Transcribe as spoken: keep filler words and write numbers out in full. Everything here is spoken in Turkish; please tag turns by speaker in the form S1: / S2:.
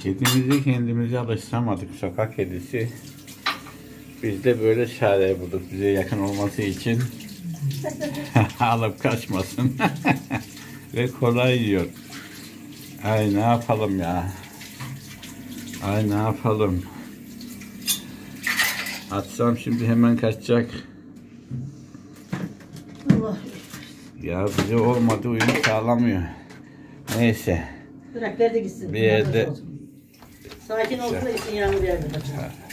S1: Kedimizi kendimize alıştıramadık, sokak kedisi. Biz de böyle çare bulduk bize yakın olması için. Alıp kaçmasın. Ve kolay yiyor. Ay ne yapalım ya. Ay ne yapalım. Atsam şimdi hemen kaçacak.
S2: Allah.
S1: Ya bize olmadı, uyum sağlamıyor. Neyse.
S2: Bırak ver de gitsin.
S1: Bir yerde...
S2: Sakin olsun da gitsin, yağmur yağmur.